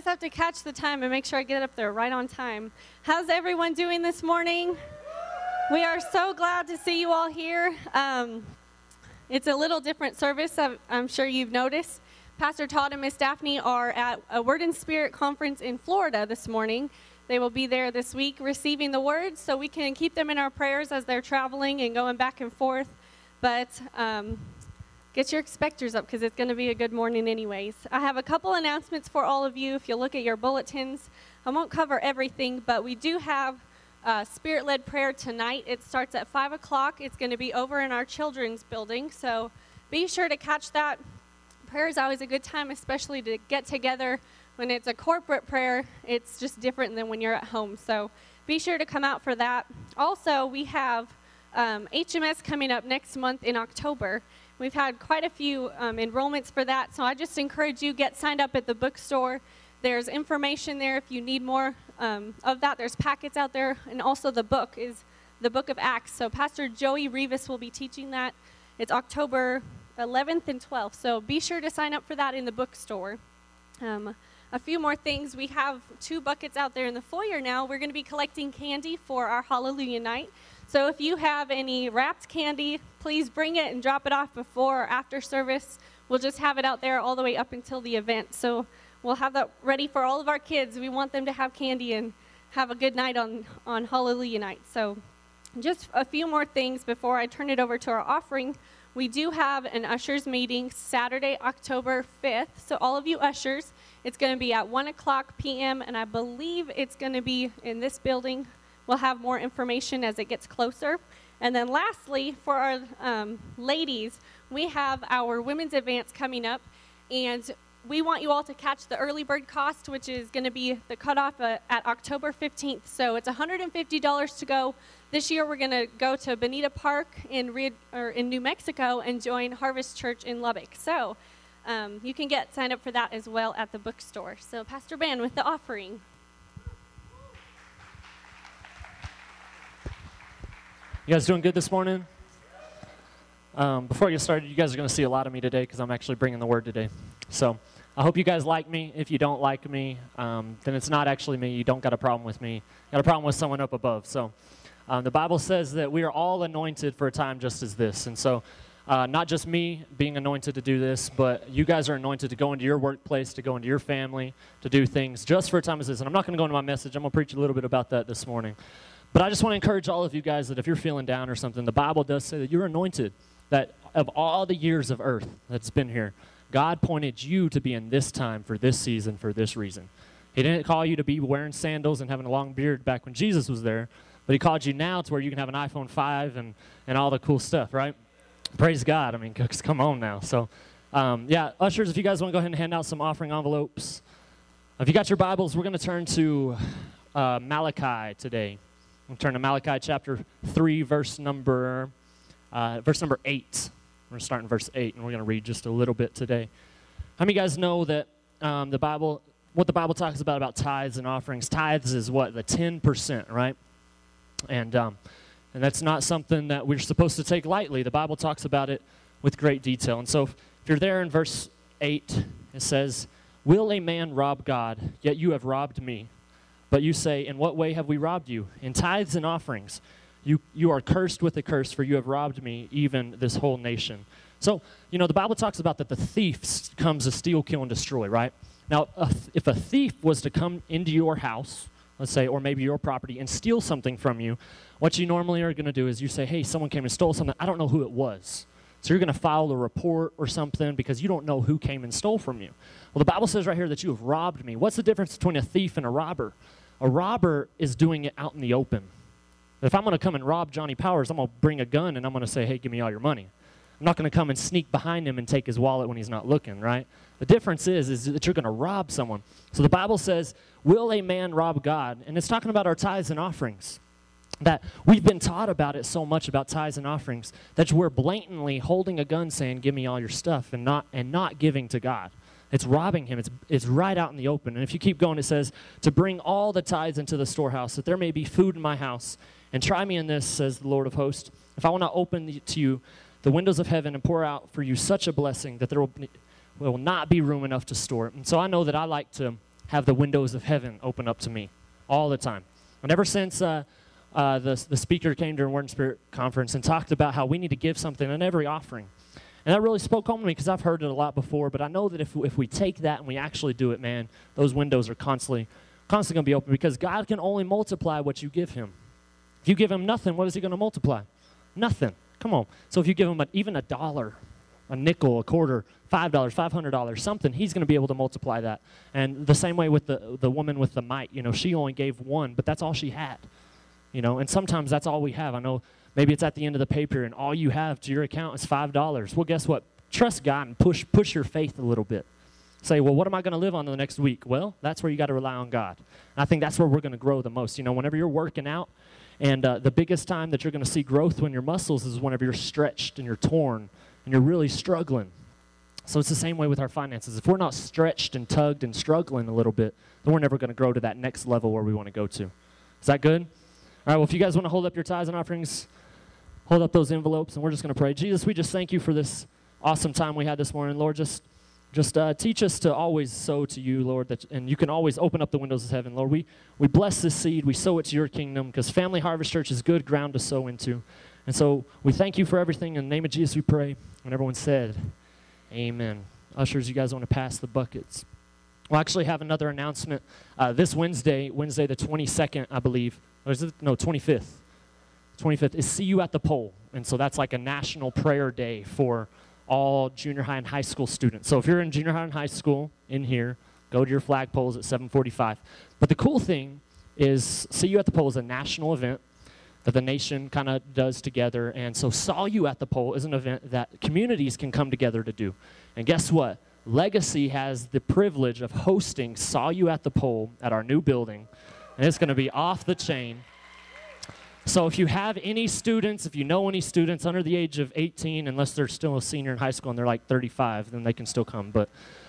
just have to catch the time and make sure I get up there right on time. How's everyone doing this morning? We are so glad to see you all here. It's a little different service, I'm sure you've noticed. Pastor Todd and Miss Daphne are at a Word and Spirit conference in Florida this morning. They will be there this week receiving the word, so we can keep them in our prayers as they're traveling and going back and forth. But get your expectors up because it's going to be a good morning anyways. I have a couple announcements for all of you. If you look at your bulletins, I won't cover everything, but we do have Spirit-led prayer tonight. It starts at 5 o'clock. It's going to be over in our children's building, so be sure to catch that. Prayer is always a good time, especially to get together. When it's a corporate prayer, it's just different than when you're at home. So be sure to come out for that. Also, we have HMS coming up next month in October. We've had quite a few enrollments for that. So I just encourage you, get signed up at the bookstore. There's information there if you need more of that. There's packets out there. And also the book is the book of Acts. So Pastor Joey Rivas will be teaching that. It's October 11th and 12th. So be sure to sign up for that in the bookstore. A few more things. We have 2 buckets out there in the foyer now. We're going to be collecting candy for our Hallelujah night. So if you have any wrapped candy, please bring it and drop it off before or after service. We'll just have it out there all the way up until the event. So we'll have that ready for all of our kids. We want them to have candy and have a good night on Hallelujah night. So just a few more things before I turn it over to our offering. We do have an ushers meeting Saturday, October 5th. So all of you ushers, it's going to be at 1 o'clock p.m., and I believe it's going to be in this building. We'll have more information as it gets closer. And then lastly, for our ladies, we have our women's advance coming up, and we want you all to catch the early bird cost, which is going to be the cutoff at October 15th. So it's $150 to go. This year we're going to go to Bonita Park in New Mexico and join Harvest Church in Lubbock. So you can get signed up for that as well at the bookstore. So Pastor Ben with the offering. You guys doing good this morning? Before I get started, you guys are going to see a lot of me today because I'm actually bringing the word today. So I hope you guys like me. If you don't like me, then it's not actually me. You don't got a problem with me. You got a problem with someone up above. So the Bible says that we are all anointed for a time just as this. And so not just me being anointed to do this, but you guys are anointed to go into your workplace, to go into your family, to do things just for a time as this. And I'm not going to go into my message. I'm going to preach a little bit about that this morning. But I just want to encourage all of you guys that if you're feeling down or something, the Bible does say that you're anointed, that of all the years of earth that's been here, God pointed you to be in this time for this season for this reason. He didn't call you to be wearing sandals and having a long beard back when Jesus was there, but he called you now to where you can have an iPhone 5 and all the cool stuff, right? Praise God. I mean, come on now. So, yeah, ushers, if you guys want to go ahead and hand out some offering envelopes. If you got your Bibles, we're going to turn to Malachi today. We'll turn to Malachi chapter 3, verse number 8. We're going to start in verse 8, and we're going to read just a little bit today. How many of you guys know that what the Bible talks about tithes and offerings? Tithes is what? The 10%, right? And that's not something that we're supposed to take lightly. The Bible talks about it with great detail. And so if you're there in verse 8, it says, "Will a man rob God? Yet you have robbed me. But you say, in what way have we robbed you? In tithes and offerings. You are cursed with a curse, for you have robbed me, even this whole nation." So, you know, the Bible talks about that the thief comes to steal, kill, and destroy, right? Now, if a thief was to come into your house, let's say, or maybe your property, and steal something from you, what you normally are going to do is you say, hey, someone came and stole something. I don't know who it was. So you're going to file a report or something because you don't know who came and stole from you. Well, the Bible says right here that you have robbed me. What's the difference between a thief and a robber? A robber is doing it out in the open. If I'm going to come and rob Johnny Powers, I'm going to bring a gun and I'm going to say, hey, give me all your money. I'm not going to come and sneak behind him and take his wallet when he's not looking, right? The difference is that you're going to rob someone. So the Bible says, will a man rob God? And it's talking about our tithes and offerings. That we've been taught about it so much about tithes and offerings that we're blatantly holding a gun saying, give me all your stuff, and not giving to God. It's robbing him. It's right out in the open. And if you keep going, it says, to bring all the tithes into the storehouse, that there may be food in my house. And try me in this, says the Lord of hosts, if I will not open to you the windows of heaven and pour out for you such a blessing that there will not be room enough to store it. And so I know that I like to have the windows of heaven open up to me all the time. And ever since the speaker came during Word and Spirit conference and talked about how we need to give something in every offering. And that really spoke home to me because I've heard it a lot before, but I know that if we take that and we actually do it, man, those windows are constantly going to be open because God can only multiply what you give him. If you give him nothing, what is he going to multiply? Nothing. Come on. So if you give him even a dollar, a nickel, a quarter, $5, $500, something, he's going to be able to multiply that. And the same way with the woman with the mite, she only gave one, but that's all she had. And sometimes that's all we have. I know maybe it's at the end of the pay period and all you have to your account is $5. Well, guess what? Trust God and push your faith a little bit. Say, well, what am I going to live on the next week? Well, that's where you got to rely on God. And I think that's where we're going to grow the most. Whenever you're working out, and the biggest time that you're going to see growth when your muscles is whenever you're stretched and you're torn and you're really struggling. So it's the same way with our finances. If we're not stretched and tugged and struggling a little bit, then we're never going to grow to that next level where we want to go to. Is that good? All right, well, if you guys want to hold up your tithes and offerings, hold up those envelopes, and we're just going to pray. Jesus, we just thank you for this awesome time we had this morning. Lord, just teach us to always sow to you, Lord, and you can always open up the windows of heaven. Lord, we bless this seed. We sow it to your kingdom because Family Harvest Church is good ground to sow into. And so we thank you for everything. In the name of Jesus, we pray. And everyone said, amen. Ushers, you guys want to pass the buckets. We'll actually have another announcement this Wednesday the 22nd, I believe. Or is it? No, 25th. 25th is See You at the Pole. And so that's like a national prayer day for all junior high and high school students. So if you're in junior high and high school in here, go to your flagpoles at 7:45. But the cool thing is See You at the Pole is a national event that the nation kind of does together. And so Saw You at the Pole is an event that communities can come together to do. And guess what? Legacy has the privilege of hosting Saw You at the Pole at our new building. And it's going to be off the chain. So if you have any students, if you know any students under the age of 18, unless they're still a senior in high school and they're like 35, then they can still come. But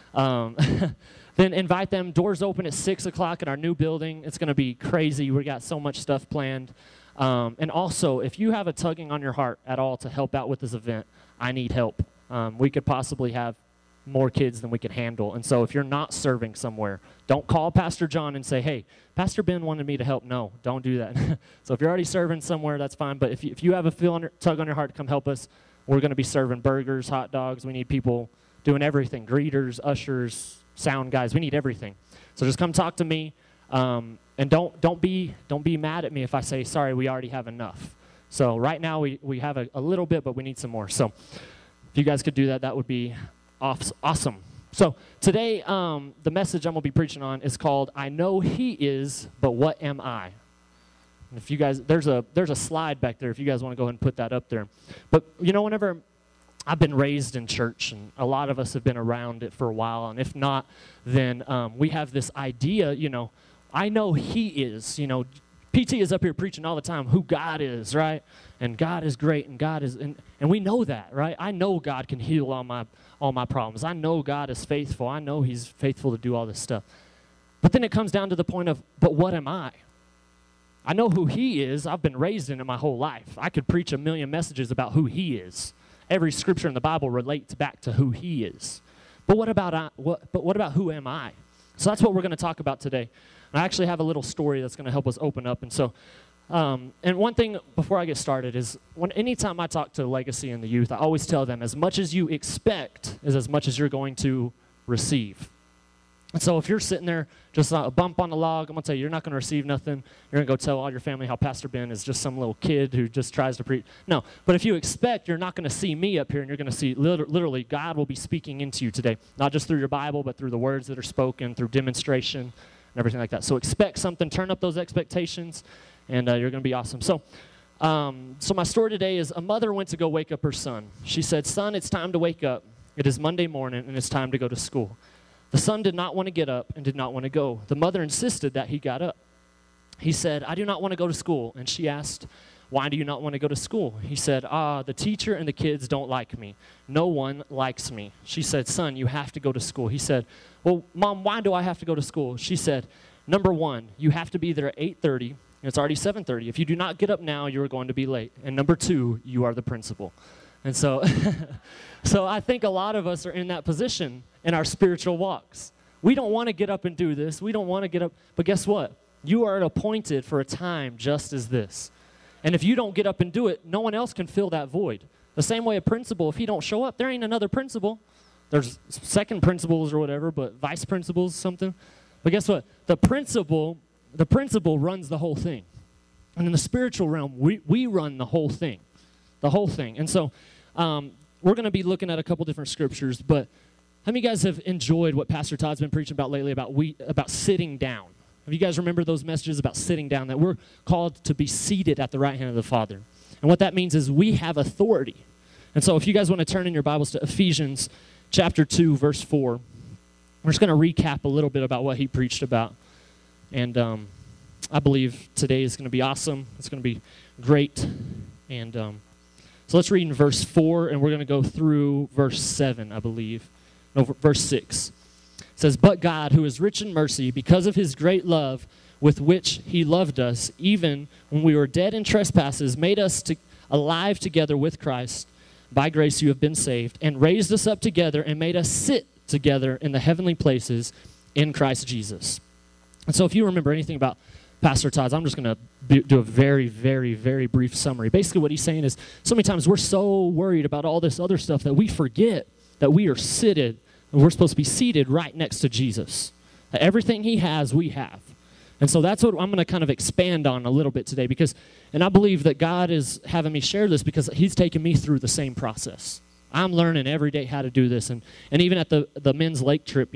then invite them. Doors open at 6 o'clock in our new building. It's going to be crazy. We got so much stuff planned. And also, if you have a tugging on your heart at all to help out with this event, I need help. We could possibly have more kids than we can handle. And so if you're not serving somewhere, don't call Pastor John and say, hey, Pastor Ben wanted me to help. No, don't do that. So if you're already serving somewhere, that's fine. But if you have a tug on your heart to come help us, we're going to be serving burgers, hot dogs. We need people doing everything, greeters, ushers, sound guys. We need everything. So just come talk to me. And don't be mad at me if I say, sorry, we already have enough. So right now we have a little bit, but we need some more. So if you guys could do that, that would be awesome. So today, the message I'm going to be preaching on is called, I Know He Is, But What Am I? And if you guys, there's a slide back there if you guys want to go ahead and put that up there. But, whenever I've been raised in church, and a lot of us have been around it for a while, and if not, then we have this idea, I know He is, PT is up here preaching all the time who God is, right? And God is great, and God is, and we know that, right? I know God can heal all my problems. I know God is faithful. I know He's faithful to do all this stuff. But then it comes down to the point of, but what am I? I know who He is. I've been raised in it my whole life. I could preach a million messages about who He is. Every scripture in the Bible relates back to who He is. But what about who am I? So that's what we're going to talk about today. And I actually have a little story that's going to help us open up. And so, and one thing before I get started is anytime I talk to Legacy and the youth, I always tell them as much as you expect is as much as you're going to receive. And so if you're sitting there just a bump on the log, I'm going to tell you, you're not going to receive nothing. You're going to go tell all your family how Pastor Ben is just some little kid who just tries to preach. No, but if you expect, you're not going to see me up here, and you're going to see literally God will be speaking into you today, not just through your Bible, but through the words that are spoken, through demonstration, and everything like that. So expect something, turn up those expectations, and you're going to be awesome. So my story today is a mother went to go wake up her son. She said, son, it's time to wake up. It is Monday morning, and it's time to go to school. The son did not want to get up and did not want to go. The mother insisted that he got up. He said, I do not want to go to school. And she asked, why do you not want to go to school? He said, the teacher and the kids don't like me. No one likes me. She said, son, you have to go to school. He said, well, Mom, why do I have to go to school? She said, number one, you have to be there at 8:30, and it's already 7:30. If you do not get up now, you are going to be late. And number two, you are the principal. And so, so I think a lot of us are in that position in our spiritual walks. We don't want to get up and do this. We don't want to get up. But guess what? You are appointed for a time just as this. And if you don't get up and do it, no one else can fill that void. The same way a principal, if he don't show up, there ain't another principal. There's second principals or whatever, but vice principals, something. But guess what? The principal runs the whole thing. And in the spiritual realm, we run the whole thing. The whole thing. And so we're going to be looking at a couple different scriptures, but how many of you guys have enjoyed what Pastor Todd's been preaching about lately about sitting down? Have you guys remember those messages about sitting down, that we're called to be seated at the right hand of the Father? And what that means is we have authority. And so if you guys want to turn in your Bibles to Ephesians chapter 2, verse 4, we're just going to recap a little bit about what he preached about. And I believe today is going to be awesome. It's going to be great. And so let's read in verse 4, and we're going to go through verse 7, I believe. No, verse 6. It says, "But God, who is rich in mercy, because of his great love with which he loved us, even when we were dead in trespasses, made us alive together with Christ. By grace you have been saved, and raised us up together and made us sit together in the heavenly places in Christ Jesus." And so if you remember anything about Pastor Todd's, I'm just going to do a very, very, very brief summary. Basically what he's saying is so many times we're so worried about all this other stuff that we forget that we are seated. We're supposed to be seated right next to Jesus. Everything he has, we have. And so that's what I'm going to kind of expand on a little bit today, and I believe that God is having me share this because he's taken me through the same process. I'm learning every day how to do this. And even at the men's lake trip,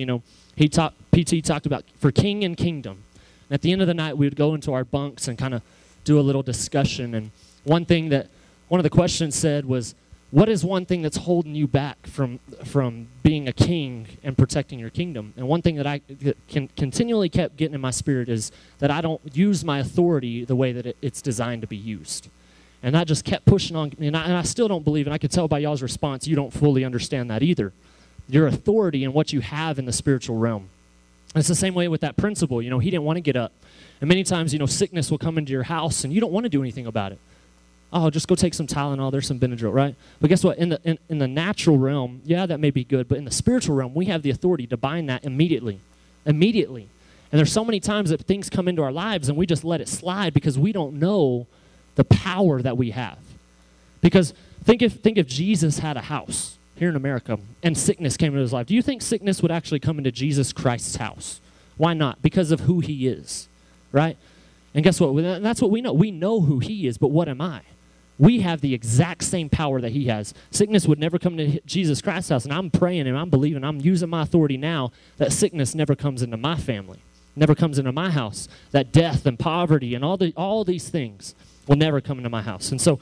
PT talked about for king and kingdom. And at the end of the night, we would go into our bunks and kind of do a little discussion. And one of the questions said was, what is one thing that's holding you back from being a king and protecting your kingdom? And one thing that I continually kept getting in my spirit is that I don't use my authority the way that it's designed to be used. And that just kept pushing on me. And I still don't believe, and I could tell by y'all's response, you don't fully understand that either. Your authority and what you have in the spiritual realm. And it's the same way with that principal. He didn't want to get up. And many times, sickness will come into your house, and you don't want to do anything about it. Oh, just go take some Tylenol, there's some Benadryl, right? But guess what? In the natural realm, yeah, that may be good, but in the spiritual realm, we have the authority to bind that immediately. Immediately. And there's so many times that things come into our lives and we just let it slide because we don't know the power that we have. Because think if Jesus had a house here in America and sickness came into his life. Do you think sickness would actually come into Jesus Christ's house? Why not? Because of who he is, right? And guess what? That's what we know. We know who he is, but what am I? We have the exact same power that he has. Sickness would never come to Jesus Christ's house, and I'm praying and I'm believing, I'm using my authority now that sickness never comes into my family, never comes into my house, that death and poverty and all these things will never come into my house. And so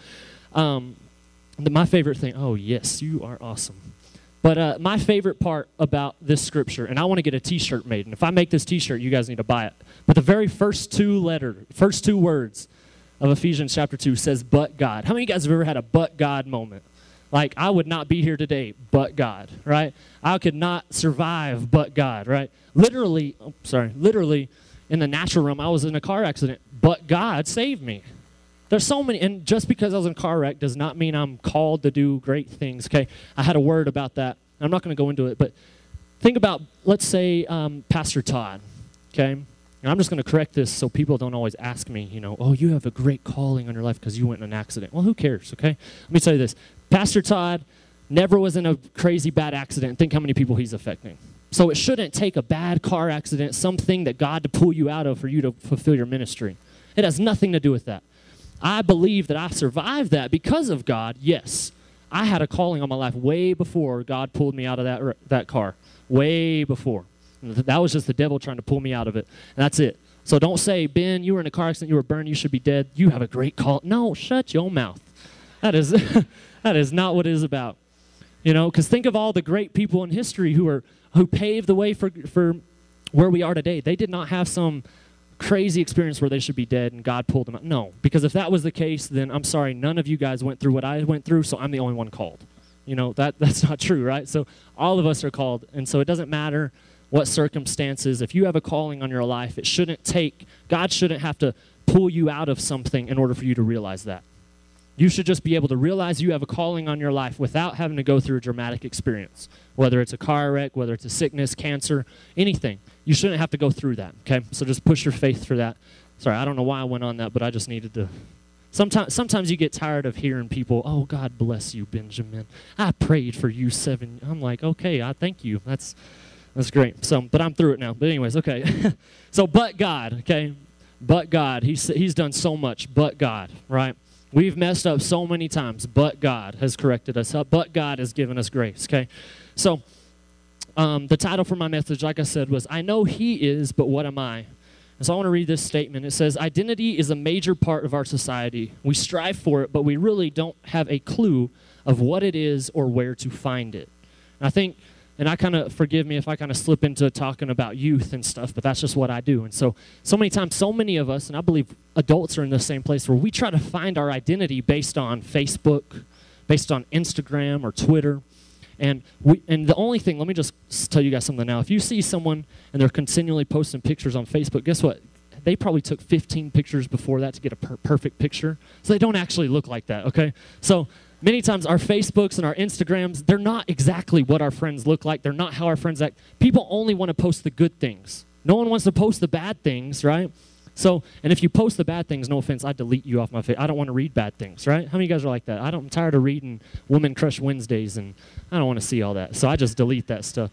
my favorite thing, oh yes, you are awesome. But my favorite part about this scripture, and I want to get a t-shirt made, and if I make this t-shirt, you guys need to buy it. But the very first two words of Ephesians chapter 2 says, "But God." How many of you guys have ever had a "but God" moment? Like, I would not be here today, but God, right? I could not survive, but God, right? Literally, in the natural realm, I was in a car accident, but God saved me. There's so many, and just because I was in a car wreck does not mean I'm called to do great things, okay? I had a word about that. I'm not going to go into it, but think about, let's say, Pastor Todd, okay? And I'm just going to correct this so people don't always ask me, oh, you have a great calling on your life because you went in an accident. Well, who cares, okay? Let me tell you this. Pastor Todd never was in a crazy bad accident. Think how many people he's affecting. So it shouldn't take a bad car accident, something that God to pull you out of for you to fulfill your ministry. It has nothing to do with that. I believe that I survived that because of God, yes. I had a calling on my life way before God pulled me out of that car, way before. That was just the devil trying to pull me out of it, and that's it. So don't say, "Ben, you were in a car accident, you were burned, you should be dead. You have a great call." No, shut your mouth. That is not what it is about. Because think of all the great people in history who paved the way for where we are today. They did not have some crazy experience where they should be dead and God pulled them out. No, because if that was the case, then I'm sorry, none of you guys went through what I went through, so I'm the only one called. That's not true, right? So all of us are called, and so it doesn't matter what circumstances. If you have a calling on your life, God shouldn't have to pull you out of something in order for you to realize that. You should just be able to realize you have a calling on your life without having to go through a dramatic experience, whether it's a car wreck, whether it's a sickness, cancer, anything. You shouldn't have to go through that, okay? So just push your faith through that. Sorry, I don't know why I went on that, but I just needed to. Sometimes you get tired of hearing people, oh, God bless you, Benjamin. I prayed for you 7. I'm like, okay, I thank you. That's great. So, but I'm through it now. But anyways, okay. So, but God, okay? But God. He's done so much, but God, right? We've messed up so many times, but God has corrected us. But God has given us grace, okay? So the title for my message, like I said, was I know He is, but what am I? And so I want to read this statement. It says, identity is a major part of our society. We strive for it, but we really don't have a clue of what it is or where to find it. And I think, and I kind of, forgive me if I kind of slip into talking about youth and stuff, but that's just what I do. And so many times, so many of us, and I believe adults are in the same place, where we try to find our identity based on Facebook, based on Instagram or Twitter. And the only thing, let me just tell you guys something now. If you see someone and they're continually posting pictures on Facebook, guess what? They probably took 15 pictures before that to get a perfect picture. So they don't actually look like that, okay? So many times our Facebooks and our Instagrams, they're not exactly what our friends look like. They're not how our friends act. People only want to post the good things. No one wants to post the bad things, right? So, and if you post the bad things, no offense, I delete you off my face. I don't want to read bad things, right? How many of you guys are like that? I'm tired of reading Woman Crush Wednesdays, and I don't want to see all that. So I just delete that stuff.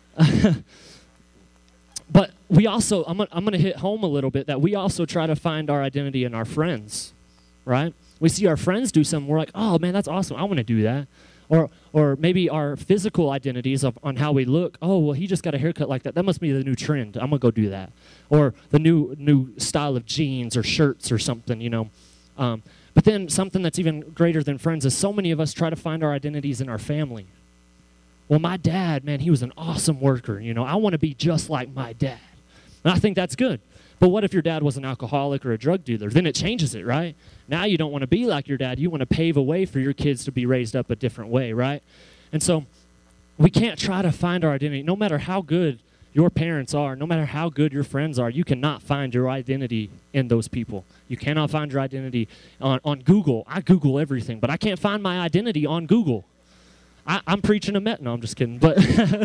But we also, I'm going to hit home a little bit, that we also try to find our identity in our friends, right? We see our friends do something, we're like, oh, man, that's awesome. I want to do that. Or maybe our physical identities on how we look. Oh, well, he just got a haircut like that. That must be the new trend. I'm going to go do that. Or the new style of jeans or shirts or something, you know. But then something that's even greater than friends is so many of us try to find our identities in our family. Well, my dad, man, he was an awesome worker. You know, I want to be just like my dad. And I think that's good. But what if your dad was an alcoholic or a drug dealer? Then it changes it, right? Now you don't want to be like your dad. You want to pave a way for your kids to be raised up a different way, right? And so we can't try to find our identity. No matter how good your parents are, no matter how good your friends are, you cannot find your identity in those people. You cannot find your identity on Google. I Google everything, but I can't find my identity on Google. I'm preaching a met. No, I'm just kidding. But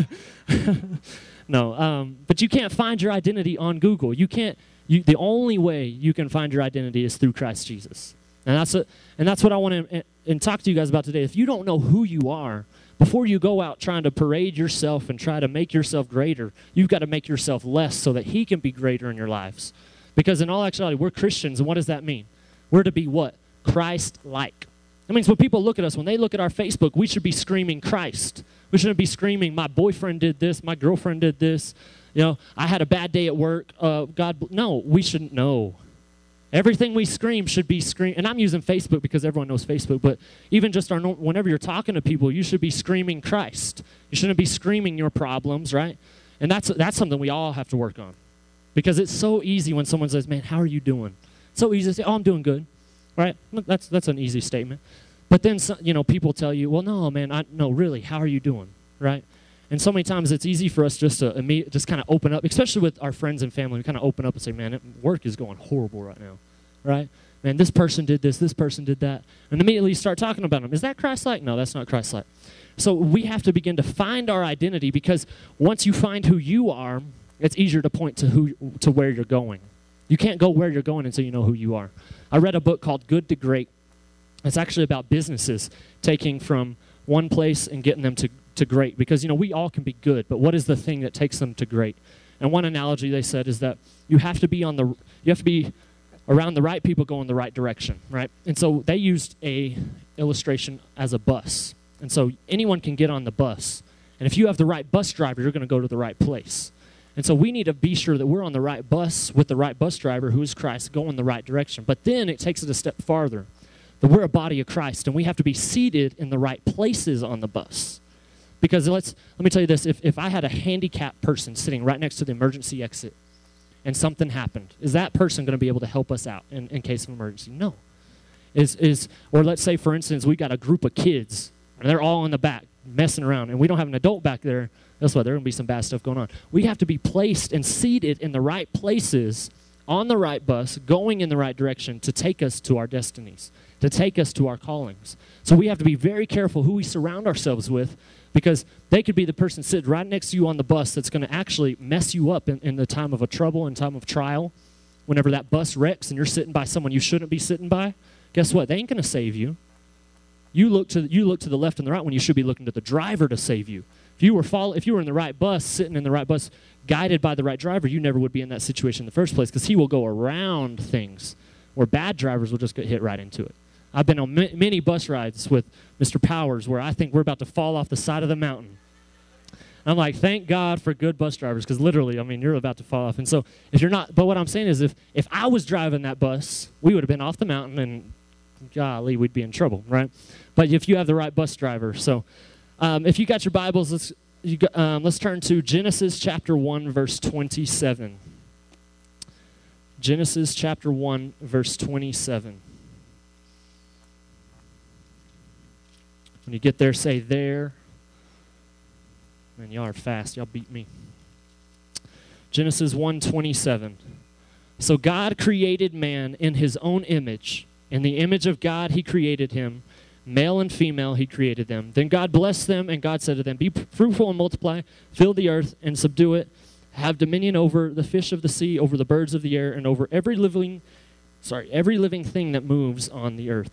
no, but you can't find your identity on Google. You can't. The only way you can find your identity is through Christ Jesus. And that's what I want to talk to you guys about today. If you don't know who you are, before you go out trying to parade yourself and try to make yourself greater, you've got to make yourself less so that He can be greater in your lives. Because in all actuality, we're Christians, and what does that mean? We're to be what? Christ-like. That means when people look at us, when they look at our Facebook, we should be screaming Christ. We shouldn't be screaming, my boyfriend did this, my girlfriend did this. You know, I had a bad day at work. No, we shouldn't know. Everything we scream should be scream. And I'm using Facebook because everyone knows Facebook, but even just whenever you're talking to people, you should be screaming Christ. You shouldn't be screaming your problems, right? And that's something we all have to work on. Because it's so easy when someone says, man, how are you doing? It's so easy to say, oh, I'm doing good, right? That's an easy statement. But then, people tell you, well, no, man, no, really, how are you doing, right? And so many times it's easy for us just to just kind of open up, especially with our friends and family. We kind of open up and say, man, work is going horrible right now, right? Man, this person did this person did that. And immediately you start talking about them. Is that Christ-like? No, that's not Christ-like. So we have to begin to find our identity, because once you find who you are, it's easier to point to where you're going. You can't go where you're going until you know who you are. I read a book called Good to Great. It's actually about businesses taking from one place and getting them to great, because we all can be good, but what is the thing that takes them to great? And one analogy they said is that you have to be around the right people going the right direction, right? And so they used a illustration as a bus. And so anyone can get on the bus. And if you have the right bus driver, you're going to go to the right place. And so we need to be sure that we're on the right bus with the right bus driver, who is Christ, going the right direction. But then it takes it a step farther, that we're a body of Christ, and we have to be seated in the right places on the bus. Because let me tell you this, if I had a handicapped person sitting right next to the emergency exit and something happened, is that person going to be able to help us out in case of emergency? No. Or let's say, for instance, we got a group of kids, and they're all in the back messing around, and we don't have an adult back there. That's why there going to be some bad stuff going on. We have to be placed and seated in the right places on the right bus, going in the right direction to take us to our destinies, to take us to our callings. So we have to be very careful who we surround ourselves with, because they could be the person sitting right next to you on the bus that's going to actually mess you up in the time of a trouble, in time of trial. Whenever that bus wrecks and you're sitting by someone you shouldn't be sitting by, guess what? They ain't going to save you. You look to the left and the right when you should be looking to the driver to save you. If you were in the right bus, sitting in the right bus, guided by the right driver, you never would be in that situation in the first place, because he will go around things where bad drivers will just get hit right into it. I've been on many bus rides with Mr. Powers where I think we're about to fall off the side of the mountain. I'm like, thank God for good bus drivers, because literally, I mean, you're about to fall off. And so if you're not, but what I'm saying is if I was driving that bus, we would have been off the mountain, and golly, we'd be in trouble, right? But if you have the right bus driver. So if you got your Bibles, let's turn to Genesis chapter 1, verse 27. Genesis chapter 1, verse 27. When you get there, say there. Man, y'all are fast. Y'all beat me. Genesis 1:27. So God created man in his own image. In the image of God he created him. Male and female he created them. Then God blessed them, and God said to them, be fruitful and multiply, fill the earth and subdue it, have dominion over the fish of the sea, over the birds of the air, and over every living thing that moves on the earth.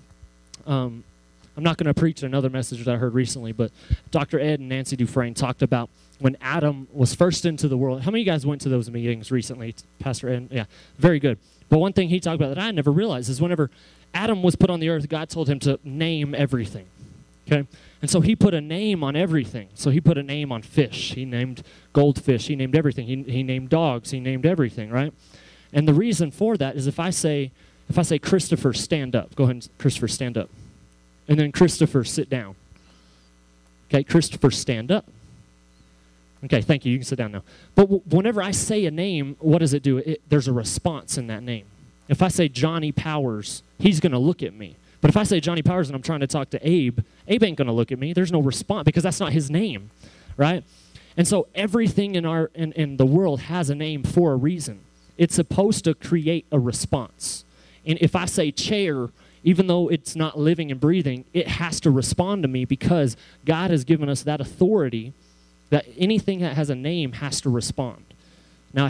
I'm not going to preach another message that I heard recently, but Dr. Ed and Nancy Dufresne talked about when Adam was first into the world. How many of you guys went to those meetings recently? Pastor Ed? Yeah, very good. But one thing he talked about that I never realized is whenever Adam was put on the earth, God told him to name everything, okay? And so he put a name on everything. So he put a name on fish. He named goldfish. He named everything. He named dogs. He named everything, right? And the reason for that is if I say, Christopher, stand up. Go ahead, Christopher, stand up. And then Christopher, sit down. Okay, Christopher, stand up. Okay, thank you. You can sit down now. But whenever I say a name, what does it do? There's a response in that name. If I say Johnny Powers, he's going to look at me. But if I say Johnny Powers and I'm trying to talk to Abe, Abe ain't going to look at me. There's no response because that's not his name, right? And so everything in the world has a name for a reason. It's supposed to create a response. And if I say chair, even though it's not living and breathing, it has to respond to me because God has given us that authority that anything that has a name has to respond. Now,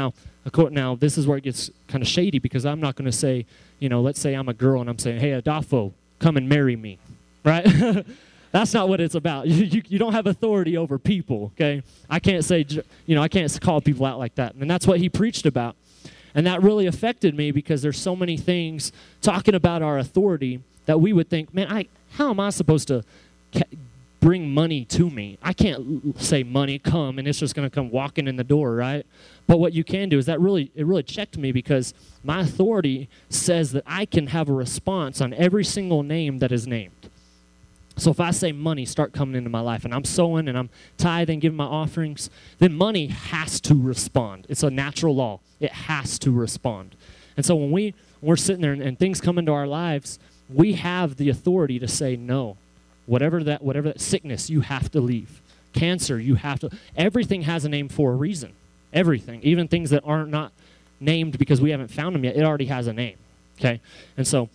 now this is where it gets kind of shady because I'm not going to say, let's say I'm a girl and I'm saying, hey, Adolfo, come and marry me, right? That's not what it's about. You don't have authority over people, okay? I can't say, I can't call people out like that. And that's what he preached about. And that really affected me because there's so many things talking about our authority that we would think, man, how am I supposed to bring money to me? I can't say money, come, and it's just going to come walking in the door, right? But what you can do is it really checked me because my authority says that I can have a response on every single name that is named. So if I say money start coming into my life and I'm sowing and I'm tithing, giving my offerings, then money has to respond. It's a natural law. It has to respond. And so when we're sitting there and things come into our lives, we have the authority to say no. Whatever that sickness, you have to leave. Cancer, you have to. Everything has a name for a reason. Everything. Even things that aren't not named because we haven't found them yet, it already has a name. Okay? And so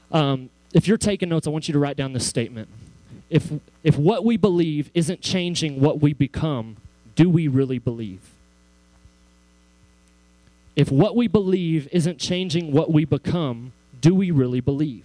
if you're taking notes, I want you to write down this statement. If what we believe isn't changing what we become, do we really believe? If what we believe isn't changing what we become, do we really believe?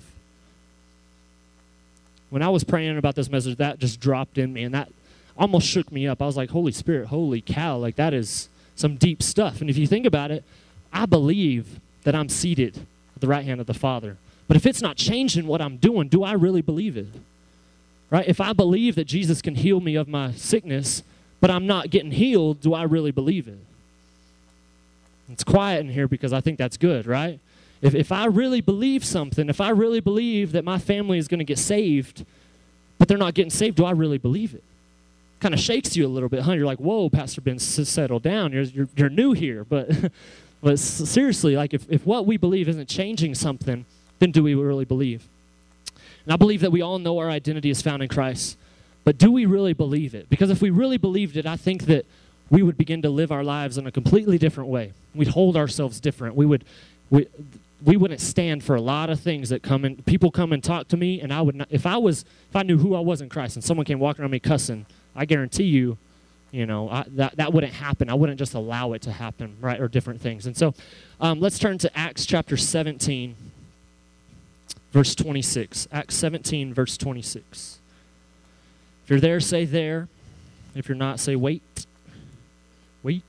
When I was praying about this message, that just dropped in me, and that almost shook me up. I was like, Holy Spirit, holy cow, like that is some deep stuff. And if you think about it, I believe that I'm seated at the right hand of the Father. But if it's not changing what I'm doing, do I really believe it? Right? If I believe that Jesus can heal me of my sickness, but I'm not getting healed, do I really believe it? It's quiet in here because I think that's good, right? If I really believe something, if I really believe that my family is going to get saved, but they're not getting saved, do I really believe it? Kind of shakes you a little bit, huh? You're like, whoa, Pastor Ben, settle down. You're new here. But seriously, like if what we believe isn't changing something, then do we really believe? And I believe that we all know our identity is found in Christ. But do we really believe it? Because if we really believed it, I think that we would begin to live our lives in a completely different way. We'd hold ourselves different. We wouldn't stand for a lot of things that come in. People come and talk to me, and I would not, if I knew who I was in Christ and someone came walking around me cussing, I guarantee you, that wouldn't happen. I wouldn't just allow it to happen, right, or different things. And so let's turn to Acts chapter 17, verse 26. Acts 17, verse 26. If you're there, say there. If you're not, say wait. Wait.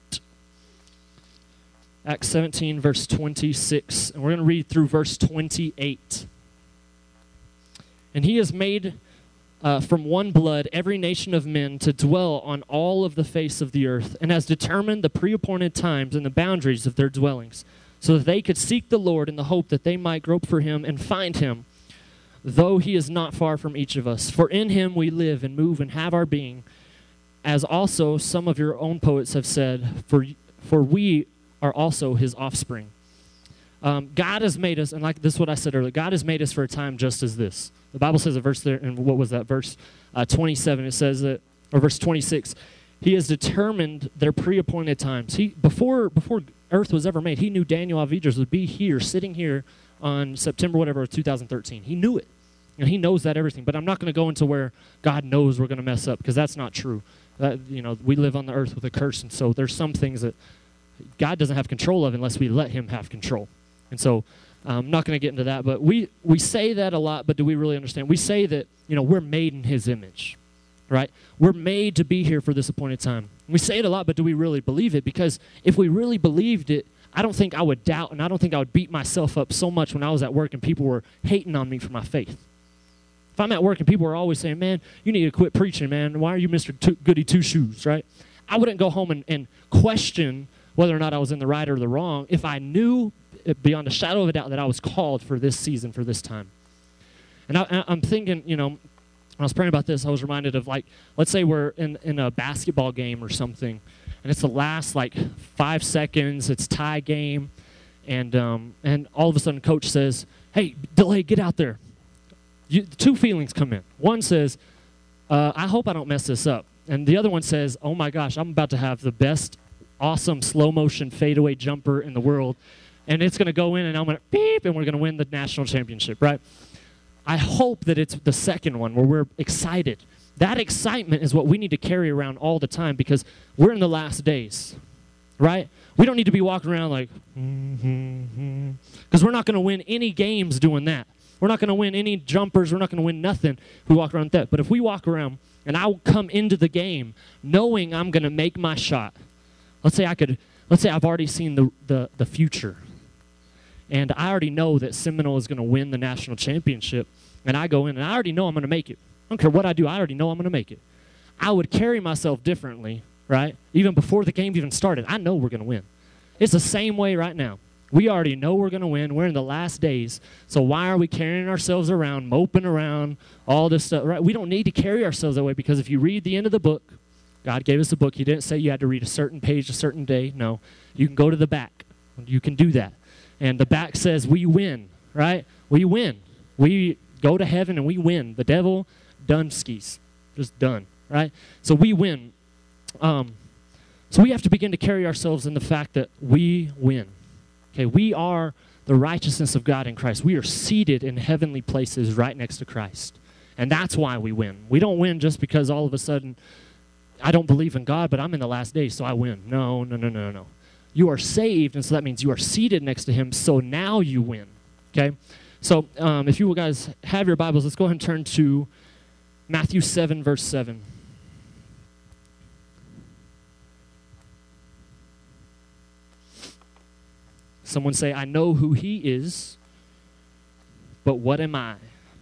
Acts 17, verse 26. And we're going to read through verse 28. And he has made from one blood every nation of men to dwell on all of the face of the earth, and has determined the pre-appointed times and the boundaries of their dwellings, so that they could seek the Lord in the hope that they might grope for him and find him, though he is not far from each of us. For in him we live and move and have our being, as also some of your own poets have said, for we are also his offspring. God has made us, and like this is what I said earlier, God has made us for a time just as this. The Bible says a verse there, and what was that? Verse 27, it says that, or verse 26, he has determined their pre-appointed times. Before earth was ever made, he knew Daniel Avidras would be here, sitting here on September whatever of 2013. He knew it. And he knows that everything. But I'm not going to go into where God knows we're going to mess up, because that's not true. We live on the earth with a curse, and so there's some things that God doesn't have control of unless we let him have control. And so I'm not going to get into that, but we say that a lot, but do we really understand? We say that, we're made in his image, right? We're made to be here for this appointed time. We say it a lot, but do we really believe it? Because if we really believed it, I don't think I would doubt, and I don't think I would beat myself up so much when I was at work and people were hating on me for my faith. If I'm at work and people are always saying, man, you need to quit preaching, man. Why are you Mr. Goody Two-Shoes, right? I wouldn't go home and question whether or not I was in the right or the wrong if I knew beyond a shadow of a doubt that I was called for this season, for this time. And I'm thinking, when I was praying about this, I was reminded of, let's say we're in a basketball game or something, and it's the last, 5 seconds, it's tie game, and all of a sudden coach says, hey, delay, get out there. Two feelings come in. One says, I hope I don't mess this up. And the other one says, oh my gosh, I'm about to have the best, awesome, slow-motion fadeaway jumper in the world, and it's going to go in, and I'm going to beep, and we're going to win the national championship, right? I hope that it's the second one where we're excited. That excitement is what we need to carry around all the time, because we're in the last days, right? We don't need to be walking around like, because we're not going to win any games doing that. We're not going to win any jumpers. We're not going to win nothing if we walk around with that. But if we walk around and I'll come into the game knowing I'm going to make my shot, let's say I've already seen the future. And I already know that Seminole is going to win the national championship. And I go in, and I already know I'm going to make it. I don't care what I do. I already know I'm going to make it. I would carry myself differently, right? Even before the game even started. I know we're going to win. It's the same way right now. We already know we're going to win. We're in the last days. So why are we carrying ourselves around, moping around, all this stuff, right? We don't need to carry ourselves that way, because if you read the end of the book, God gave us a book. He didn't say you had to read a certain page a certain day. No. You can go to the back. You can do that. And the back says we win, right? We win. We go to heaven and we win. The devil, done skis. Just done, right? So we win. So we have to begin to carry ourselves in the fact that we win. Okay, we are the righteousness of God in Christ. We are seated in heavenly places right next to Christ. And that's why we win. We don't win just because all of a sudden I don't believe in God, but I'm in the last days, so I win. No. You are saved, and so that means you are seated next to him, so now you win, okay? So if you guys have your Bibles, let's go ahead and turn to Matthew 7, verse 7. Someone say, I know who he is, but what am I?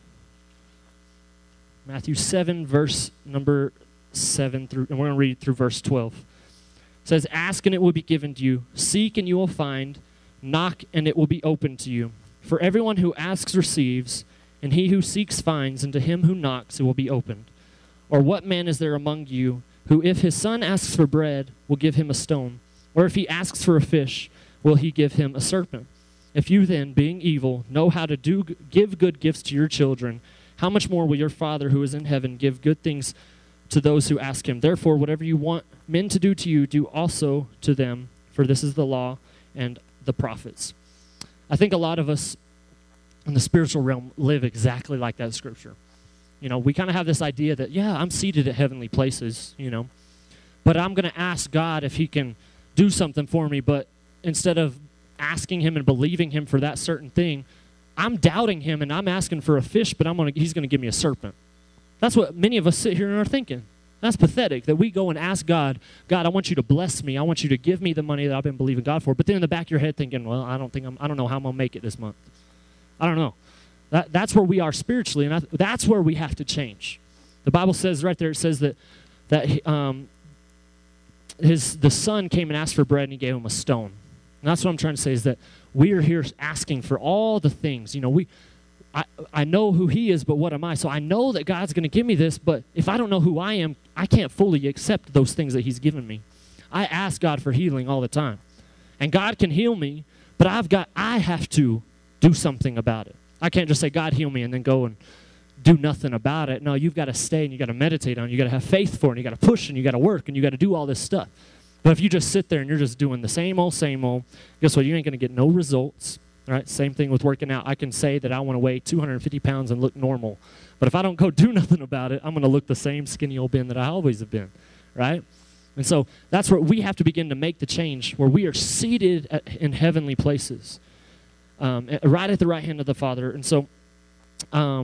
Matthew 7, verse number 7, and we're going to read through verse 12. It says, ask and it will be given to you. Seek and you will find. Knock and it will be opened to you. For everyone who asks receives, and he who seeks finds, and to him who knocks it will be opened. Or what man is there among you who, if his son asks for bread, will give him a stone? Or if he asks for a fish, will he give him a serpent? If you then, being evil, know how to give good gifts to your children, how much more will your Father who is in heaven give good things to those who ask him. Therefore, whatever you want men to do to you, do also to them, for this is the law and the prophets. I think a lot of us in the spiritual realm live exactly like that scripture. You know, we kind of have this idea that, yeah, I'm seated at heavenly places, you know, but I'm going to ask God if he can do something for me, but instead of asking him and believing him for that certain thing, I'm doubting him and I'm asking for a fish, but he's going to give me a serpent. That's what many of us sit here and are thinking. That's pathetic that we go and ask God, God, I want you to bless me. I want you to give me the money that I've been believing God for. But then in the back of your head thinking, well, I don't know how I'm going to make it this month. I don't know. That's where we are spiritually, and that's where we have to change. The Bible says right there, it says that the son came and asked for bread, and he gave him a stone. And that's what I'm trying to say is that we are here asking for all the things. You know, I know who he is, but what am I? So I know that God's going to give me this, but if I don't know who I am, I can't fully accept those things that he's given me. I ask God for healing all the time. And God can heal me, but I have to do something about it. I can't just say, God, heal me, and then go and do nothing about it. No, you've got to stay, and you've got to meditate on it. You've got to have faith for it, and you've got to push, and you've got to work, and you've got to do all this stuff. But if you just sit there and you're just doing the same old, guess what? You ain't going to get no results. Right? Same thing with working out. I can say that I want to weigh 250 pounds and look normal. But if I don't go do nothing about it, I'm going to look the same skinny old Ben that I always have been. Right? And so that's where we have to begin to make the change, where we are seated in heavenly places, right at the right hand of the Father. And so I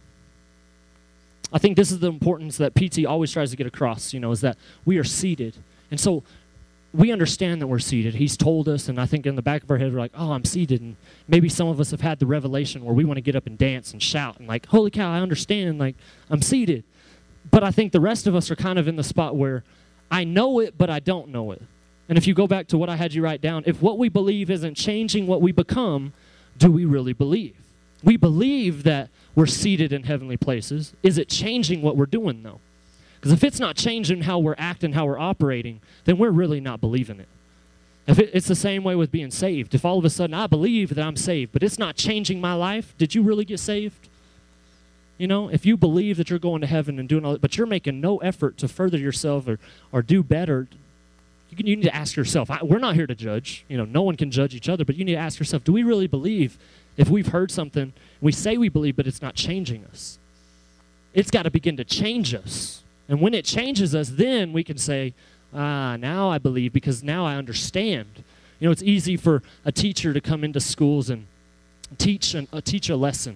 think this is the importance that PT always tries to get across, you know, is that we are seated. And so we understand that we're seated. He's told us, and I think in the back of our head, we're like, oh, I'm seated. And maybe some of us have had the revelation where we want to get up and dance and shout and like, holy cow, I understand, like, I'm seated. But I think the rest of us are kind of in the spot where I know it, but I don't know it. And if you go back to what I had you write down, if what we believe isn't changing what we become, do we really believe? We believe that we're seated in heavenly places. Is it changing what we're doing, though? Because if it's not changing how we're acting, how we're operating, then we're really not believing it. It's the same way with being saved. If all of a sudden I believe that I'm saved, but it's not changing my life, did you really get saved? You know, if you believe that you're going to heaven and doing all that, but you're making no effort to further yourself or do better, you need to ask yourself. We're not here to judge. You know, no one can judge each other, but you need to ask yourself, do we really believe if we've heard something, we say we believe, but it's not changing us? It's got to begin to change us. And when it changes us, then we can say, now I believe because now I understand. You know, it's easy for a teacher to come into schools and teach a lesson.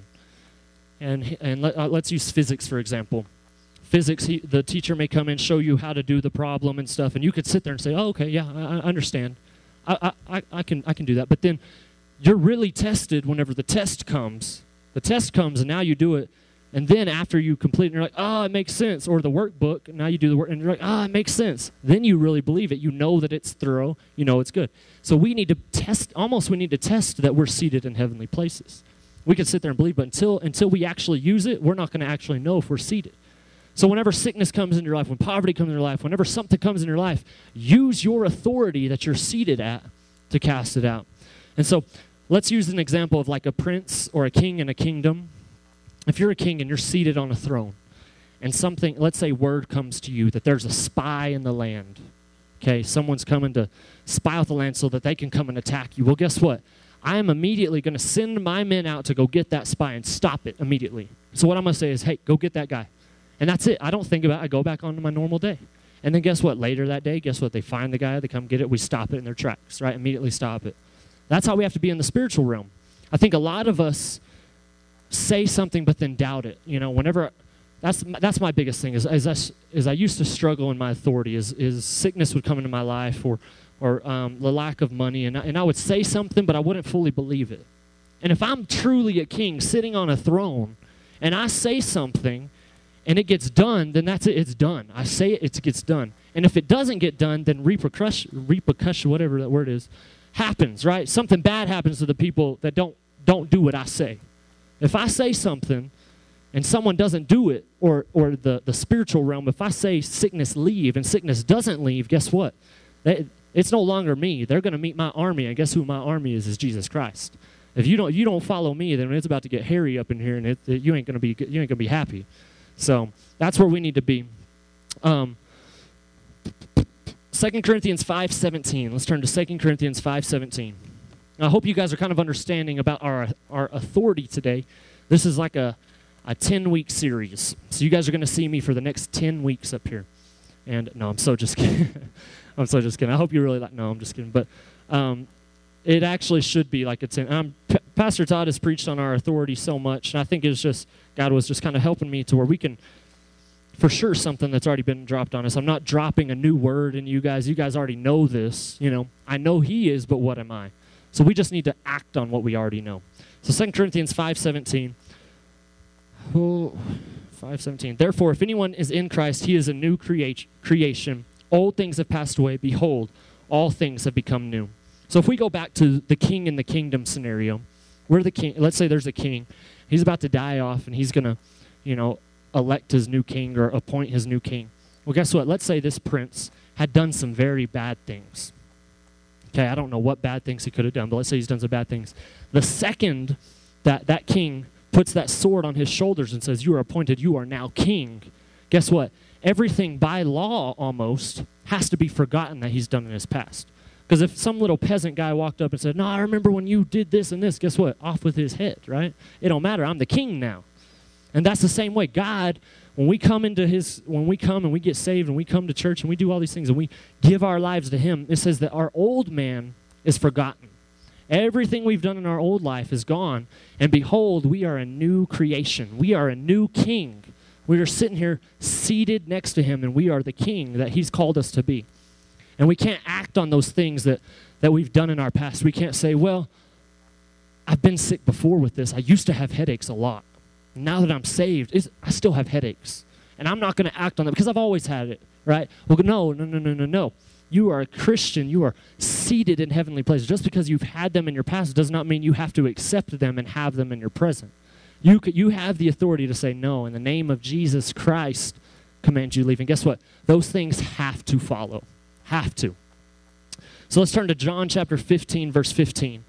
And let's use physics, for example. Physics, the teacher may come and show you how to do the problem and stuff, and you could sit there and say, oh, okay, yeah, I understand. I can do that. But then you're really tested whenever the test comes. The test comes, and now you do it. And then after you complete it, you're like, oh, it makes sense. Or the workbook, and now you do the work, and you're like, it makes sense. Then you really believe it. You know that it's thorough. You know it's good. So we need to test that we're seated in heavenly places. We can sit there and believe, but until we actually use it, we're not going to actually know if we're seated. So whenever sickness comes in your life, when poverty comes in your life, whenever something comes in your life, use your authority that you're seated at to cast it out. And so let's use an example of like a prince or a king in a kingdom. If you're a king and you're seated on a throne, and something, let's say word comes to you that there's a spy in the land, okay, someone's coming to spy out the land so that they can come and attack you. Well, guess what? I am immediately going to send my men out to go get that spy and stop it immediately. So what I'm going to say is, hey, go get that guy. And that's it. I don't think about it. I go back on to my normal day. And then guess what? Later that day, guess what? They find the guy. They come get it. We stop it in their tracks, right? Immediately stop it. That's how we have to be in the spiritual realm. I think a lot of us say something but then doubt it. You know, whenever that's my biggest thing is I used to struggle in my authority is sickness would come into my life or the lack of money, and I would say something but I wouldn't fully believe it. And if I'm truly a king sitting on a throne and I say something and it gets done, then that's it. It's done. I say it gets done. And if it doesn't get done, then repercussion, whatever that word is, happens, right? Something bad happens to the people that don't do what I say. If I say something and someone doesn't do it, or the spiritual realm, if I say sickness leave and sickness doesn't leave, guess what? It's no longer me. They're going to meet my army, and guess who my army is Jesus Christ. If you don't follow me, then it's about to get hairy up in here, and you ain't going to be happy. So that's where we need to be. 2 Corinthians 5:17. Let's turn to 2 Corinthians 5:17. I hope you guys are kind of understanding about our authority today. This is like a 10-week series. So you guys are going to see me for the next 10 weeks up here. And no, I'm so just kidding. I'm so just kidding. I hope you really like, no, I'm just kidding. But it actually should be like a 10. Pastor Todd has preached on our authority so much, and I think it's just, God was just kind of helping me to where we can, for sure, something that's already been dropped on us. I'm not dropping a new word in you guys. You guys already know this. You know, I know he is, but what am I? So we just need to act on what we already know. So 2 Corinthians 5:17. 5:17. Therefore, if anyone is in Christ, he is a new creation. Old things have passed away. Behold, all things have become new. So if we go back to the king in the kingdom scenario, we're the king. Let's say there's a king. He's about to die off, and he's going to, elect his new king or appoint his new king. Well, guess what? Let's say this prince had done some very bad things. Okay, I don't know what bad things he could have done, but let's say he's done some bad things. The second that king puts that sword on his shoulders and says, you are appointed, you are now king, guess what? Everything by law almost has to be forgotten that he's done in his past. Because if some little peasant guy walked up and said, no, I remember when you did this and this, guess what? Off with his head, right? It don't matter. I'm the king now. And that's the same way. God, when we come and we get saved and we come to church and we do all these things and we give our lives to him, it says that our old man is forgotten. Everything we've done in our old life is gone. And behold, we are a new creation. We are a new king. We are sitting here seated next to him, and we are the king that he's called us to be. And we can't act on those things that we've done in our past. We can't say, well, I've been sick before with this. I used to have headaches a lot. Now that I'm saved, I still have headaches. And I'm not going to act on that because I've always had it, right? Well, no. You are a Christian. You are seated in heavenly places. Just because you've had them in your past does not mean you have to accept them and have them in your present. You have the authority to say, no, in the name of Jesus Christ, command you leave. And guess what? Those things have to follow. Have to. So let's turn to John chapter 15, verse 15.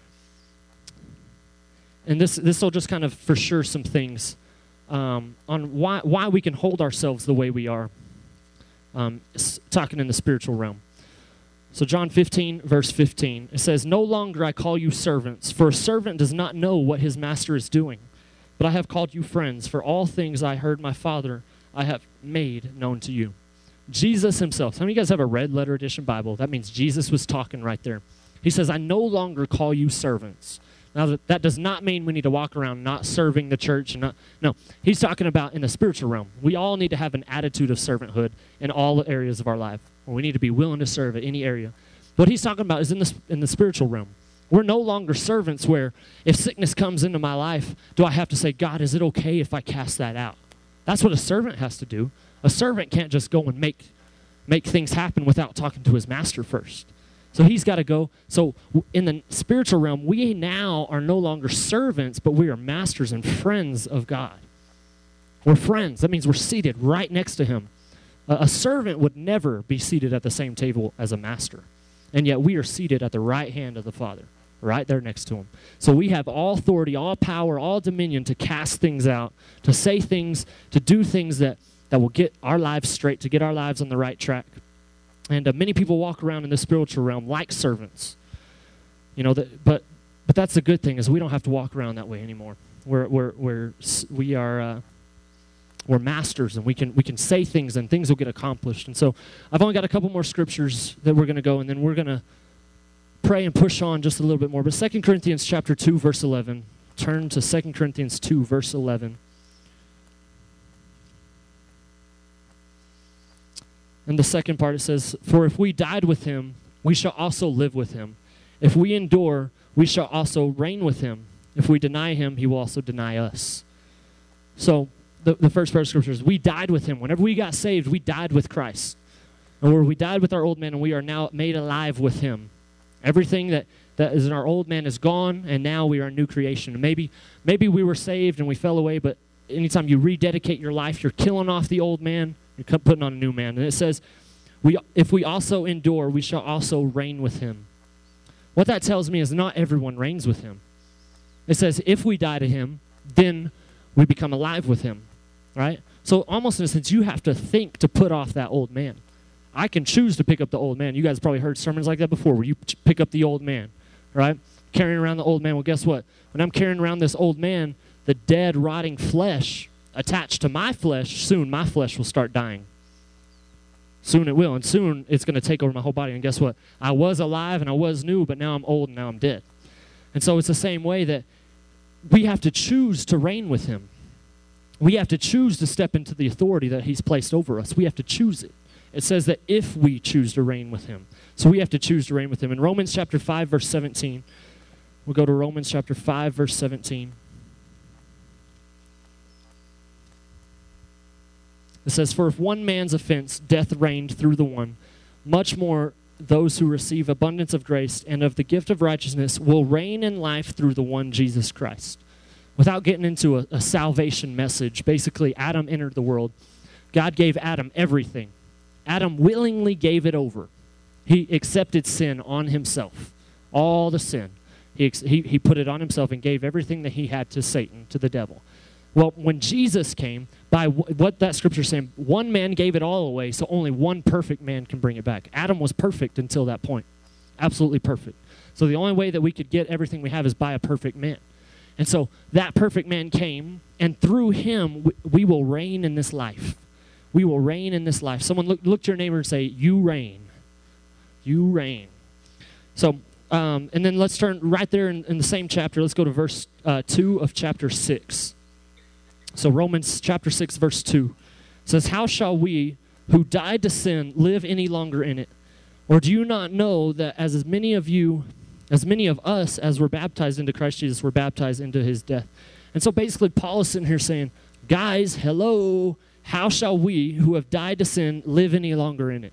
And this will just kind of for sure some things on why we can hold ourselves the way we are, talking in the spiritual realm. So John 15, verse 15, it says, no longer I call you servants, for a servant does not know what his master is doing. But I have called you friends, for all things I heard my Father I have made known to you. Jesus himself. Some of you guys have a red letter edition Bible. That means Jesus was talking right there. He says, I no longer call you servants. Now, that does not mean we need to walk around not serving the church. No, he's talking about in the spiritual realm. We all need to have an attitude of servanthood in all areas of our life. We need to be willing to serve at any area. What he's talking about is in the spiritual realm. We're no longer servants where if sickness comes into my life, do I have to say, God, is it okay if I cast that out? That's what a servant has to do. A servant can't just go and make things happen without talking to his master first. So he's got to go. So in the spiritual realm, we now are no longer servants, but we are masters and friends of God. We're friends. That means we're seated right next to him. A servant would never be seated at the same table as a master. And yet we are seated at the right hand of the Father, right there next to him. So we have all authority, all power, all dominion to cast things out, to say things, to do things that will get our lives straight, to get our lives on the right track. And many people walk around in the spiritual realm like servants. But that's the good thing is we don't have to walk around that way anymore. We're masters, and we can say things, and things will get accomplished. And so I've only got a couple more scriptures that we're going to go, and then we're going to pray and push on just a little bit more. But 2 Corinthians chapter 2, verse 11. Turn to 2 Corinthians 2, verse 11. And the second part, it says, for if we died with him, we shall also live with him. If we endure, we shall also reign with him. If we deny him, he will also deny us. So the first part of Scripture is we died with him. Whenever we got saved, we died with Christ. And where we died with our old man, and we are now made alive with him. Everything that is in our old man is gone, and now we are a new creation. And maybe we were saved and we fell away, but anytime you rededicate your life, you're killing off the old man, you're putting on a new man. And it says, if we also endure, we shall also reign with him. What that tells me is not everyone reigns with him. It says, if we die to him, then we become alive with him, right? So almost in a sense, you have to think to put off that old man. I can choose to pick up the old man. You guys probably heard sermons like that before where you pick up the old man, right? Carrying around the old man. Well, guess what? When I'm carrying around this old man, the dead, rotting flesh attached to my flesh, soon my flesh will start dying. Soon it will, and soon it's going to take over my whole body. And guess what? I was alive and I was new, but now I'm old and now I'm dead. And so it's the same way that we have to choose to reign with him. We have to choose to step into the authority that he's placed over us. We have to choose it. It says that if we choose to reign with him. So we have to choose to reign with him. In Romans chapter 5, verse 17, we'll go to Romans chapter 5, verse 17. It says, for if one man's offense, death reigned through the one, much more those who receive abundance of grace and of the gift of righteousness will reign in life through the one Jesus Christ. Without getting into a salvation message, basically Adam entered the world. God gave Adam everything. Adam willingly gave it over. He accepted sin on himself, all the sin. He put it on himself and gave everything that he had to Satan, to the devil. Well, when Jesus came, by what that scripture is saying, one man gave it all away, so only one perfect man can bring it back. Adam was perfect until that point, absolutely perfect. So the only way that we could get everything we have is by a perfect man. And so that perfect man came, and through him, we will reign in this life. We will reign in this life. Someone look to your neighbor and say, you reign. You reign. So, and then let's turn right there in the same chapter. Let's go to verse 2 of chapter 6. So Romans chapter 6, verse 2 says, how shall we who died to sin live any longer in it? Or do you not know that as many of us as were baptized into Christ Jesus were baptized into his death? And so basically Paul is sitting here saying, guys, hello, how shall we who have died to sin live any longer in it?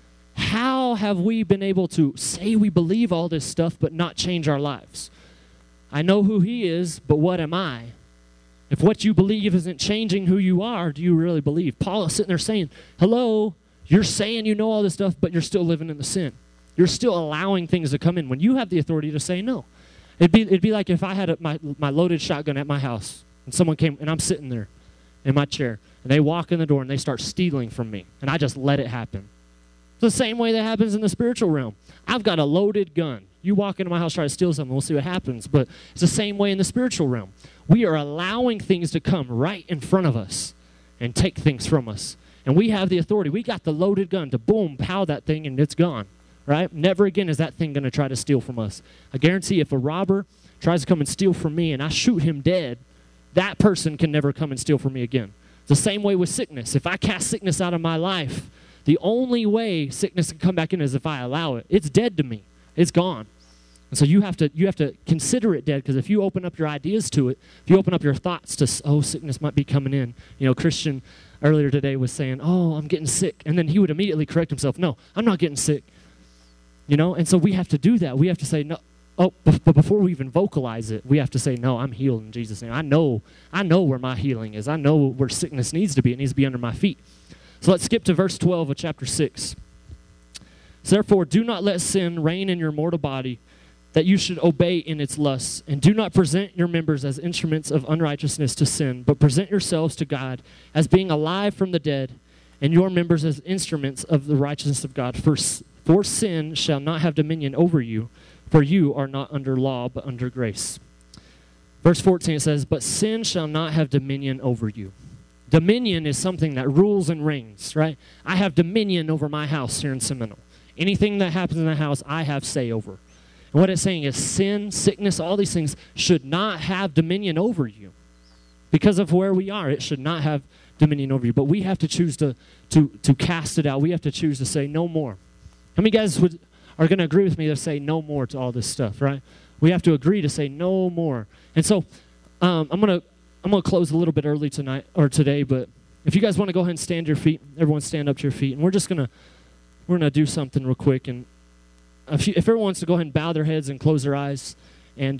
How have we been able to say we believe all this stuff but not change our lives? I know who he is, but what am I? If what you believe isn't changing who you are, do you really believe? Paul is sitting there saying, hello, you're saying you know all this stuff, but you're still living in the sin. You're still allowing things to come in when you have the authority to say no. It'd be like if I had my loaded shotgun at my house and someone came and I'm sitting there in my chair and they walk in the door and they start stealing from me and I just let it happen. It's the same way that happens in the spiritual realm. I've got a loaded gun. You walk into my house, try to steal something, we'll see what happens. But it's the same way in the spiritual realm. We are allowing things to come right in front of us and take things from us. And we have the authority. We got the loaded gun to boom, pow that thing, and it's gone. Right? Never again is that thing going to try to steal from us. I guarantee if a robber tries to come and steal from me and I shoot him dead, that person can never come and steal from me again. It's the same way with sickness. If I cast sickness out of my life, the only way sickness can come back in is if I allow it. It's dead to me. It's gone. And so you have to consider it dead, because if you open up your ideas to it, if you open up your thoughts to, oh, sickness might be coming in. You know, Christian earlier today was saying, oh, I'm getting sick. And then he would immediately correct himself. No, I'm not getting sick. You know, and so we have to do that. We have to say, no. Oh, but before we even vocalize it, we have to say, no, I'm healed in Jesus' name. I know where my healing is. I know where sickness needs to be. It needs to be under my feet. So let's skip to verse 12 of chapter 6. So therefore, do not let sin reign in your mortal body, that you should obey in its lusts. And do not present your members as instruments of unrighteousness to sin, but present yourselves to God as being alive from the dead, and your members as instruments of the righteousness of God. For sin shall not have dominion over you, for you are not under law, but under grace. Verse 14, it says, but sin shall not have dominion over you. Dominion is something that rules and reigns, right? I have dominion over my house here in Seminole. Anything that happens in the house, I have say over. And what it's saying is sin, sickness, all these things should not have dominion over you. Because of where we are, it should not have dominion over you. But we have to choose to cast it out. We have to choose to say no more. How many guys are going to agree with me to say no more to all this stuff, right? We have to agree to say no more. And so I'm going to close a little bit early tonight or today, but if you guys want to go ahead and stand to your feet, everyone stand up to your feet, and we're going to do something real quick. And if everyone wants to go ahead and bow their heads and close their eyes, and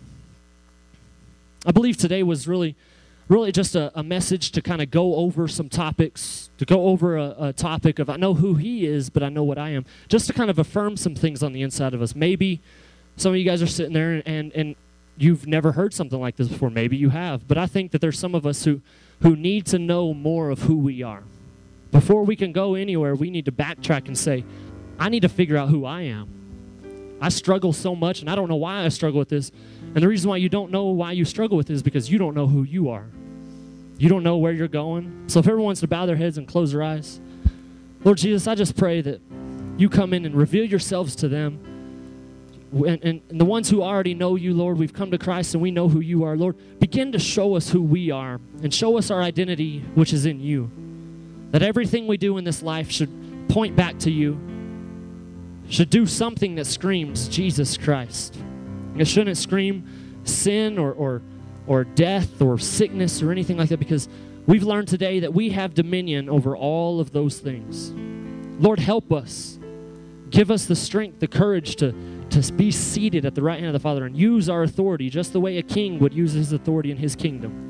I believe today was really just a message to kind of go over some topics, to go over a topic of I know who he is, but I know what I am, just to kind of affirm some things on the inside of us. Maybe some of you guys are sitting there and you've never heard something like this before. Maybe you have, but I think that there's some of us who who need to know more of who we are. Before we can go anywhere, we need to backtrack and say, I need to figure out who I am. I struggle so much, and I don't know why I struggle with this. And the reason why you don't know why you struggle with it is because you don't know who you are. You don't know where you're going. So if everyone wants to bow their heads and close their eyes, Lord Jesus, I just pray that you come in and reveal yourselves to them. And the ones who already know you, Lord, we've come to Christ and we know who you are. Lord, begin to show us who we are and show us our identity, which is in you. That everything we do in this life should point back to you, should do something that screams Jesus Christ. It shouldn't scream sin or death or sickness or anything like that, because we've learned today that we have dominion over all of those things. Lord, help us. Give us the strength, the courage to be seated at the right hand of the Father and use our authority just the way a king would use his authority in his kingdom.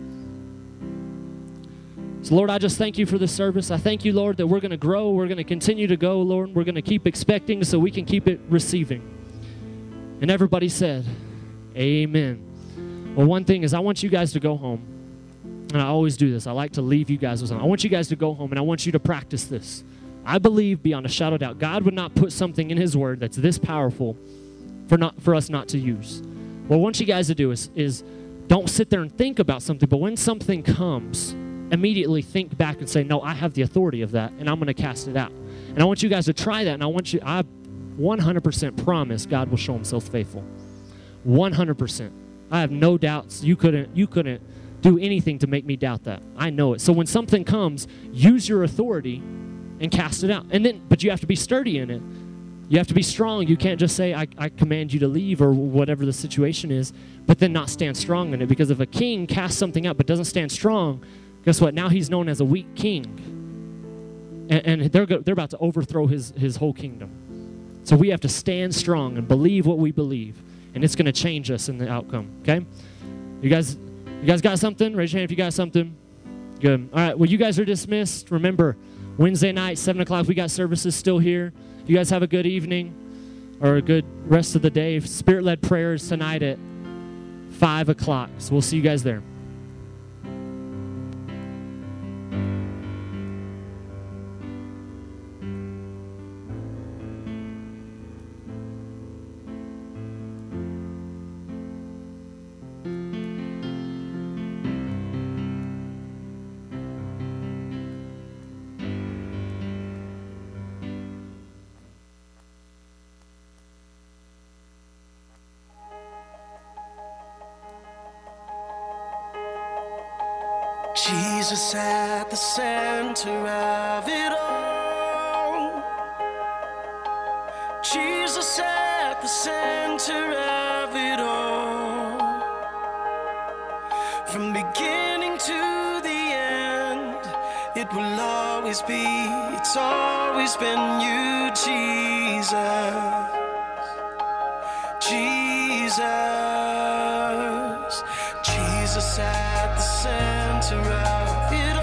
So, Lord, I just thank you for this service. I thank you, Lord, that we're going to grow. We're going to continue to go, Lord. We're going to keep expecting so we can keep it receiving. And everybody said, amen. Well, one thing is I want you guys to go home. And I always do this. I like to leave you guys with something. I want you guys to go home, and I want you to practice this. I believe beyond a shadow of doubt, God would not put something in his word that's this powerful for us not to use. What I want you guys to do is don't sit there and think about something, but when something comes, immediately think back and say, no, I have the authority of that, and I'm going to cast it out. And I want you guys to try that, and I 100% promise God will show himself faithful. 100%. I have no doubts. You couldn't do anything to make me doubt that. I know it. So when something comes, use your authority and cast it out. But you have to be sturdy in it. You have to be strong. You can't just say, I command you to leave or whatever the situation is, but then not stand strong in it. Because if a king casts something out but doesn't stand strong, guess what? Now he's known as a weak king. And they're about to overthrow his whole kingdom. So we have to stand strong and believe what we believe. And it's going to change us in the outcome, okay? You guys got something? Raise your hand if you got something. Good. All right, well, you guys are dismissed. Remember, Wednesday night, 7 o'clock, we got services still here. You guys have a good evening or a good rest of the day. Spirit-led prayers tonight at 5 o'clock. So we'll see you guys there. Jesus at the center of it all. Jesus at the center of it all. From beginning to the end, it will always be, it's always been you, Jesus. Jesus. Jesus at the center of it all.